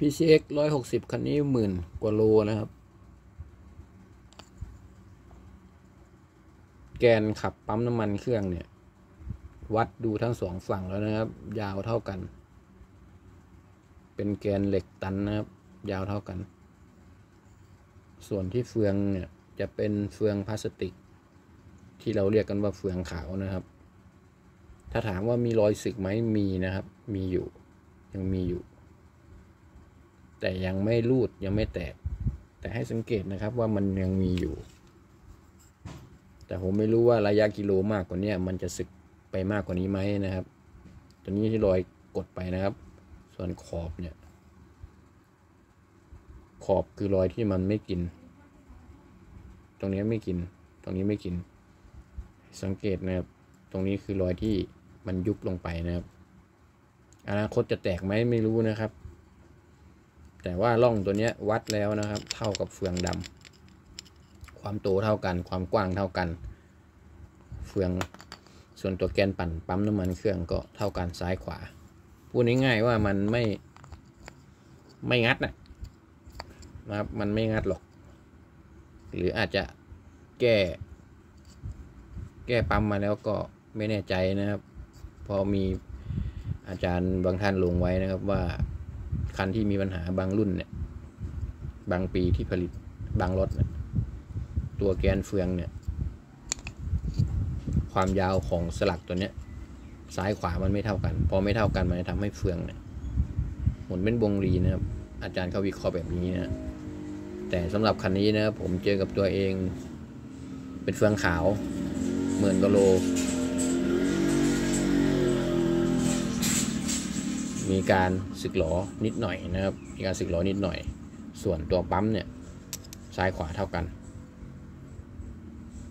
PCX 160คันนี้10,000 กว่าโลนะครับแกนขับปั๊มน้ำมันเครื่องเนี่ยวัดดูทั้งสองฝั่งแล้วนะครับยาวเท่ากันเป็นแกนเหล็กตันนะครับยาวเท่ากันส่วนที่เฟืองเนี่ยจะเป็นเฟืองพลาสติกที่เราเรียกกันว่าเฟืองขาวนะครับถ้าถามว่ามีรอยสึกไหมมีนะครับมีอยู่ยังมีอยู่แต่ยังไม่รูดยังไม่แตกแต่ให้สังเกตนะครับว่ามันยังมีอยู่แต่ผมไม่รู้ว่าระยะกิโลมากกว่านี้มันจะสึกไปมากกว่านี้ไหมนะครับตัวนี้ที่รอยกดไปนะครับส่วนขอบเนี่ยขอบคือรอยที่มันไม่กินตรงนี้ไม่กินตรงนี้ไม่กินสังเกตนะครับตรงนี้คือรอยที่มันยุบลงไปนะครับอนาคตจะแตกไหมไม่รู้นะครับแต่ว่าร่องตัวนี้วัดแล้วนะครับเท่ากับเฟืองดำความโตเท่ากันความกว้างเท่ากันเฟืองส่วนตัวแกนปั่นปั๊มน้ำมันเครื่องก็เท่ากันซ้ายขวาพูดง่ายๆว่ามันไม่งัดนะครับมันไม่งัดหรอกหรืออาจจะแก้ปั๊มมาแล้วก็ไม่แน่ใจนะครับพอมีอาจารย์บางท่านลงไว้นะครับว่าคันที่มีปัญหาบางรุ่นเนี่ยบางปีที่ผลิตบางรถเนี่ยตัวแกนเฟืองเนี่ยความยาวของสลักตัวเนี้ยซ้ายขวามันไม่เท่ากันพอไม่เท่ากันมันจะทำให้เฟืองเนี่ยหมุนเป็นวงรีนะครับอาจารย์เขาวิเคราะห์แบบนี้นะแต่สำหรับคันนี้นะครับผมเจอกับตัวเองเป็นเฟืองขาว10,000 กว่าโลมีการสึกหรอนิดหน่อยนะครับมีการสึกหรอนิดหน่อยส่วนตัวปั๊มเนี่ยซ้ายขวาเท่ากัน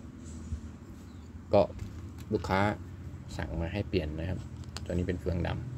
ก็ลูกค้าสั่งมาให้เปลี่ยนนะครับตัวนี้เป็นเฟืองดำ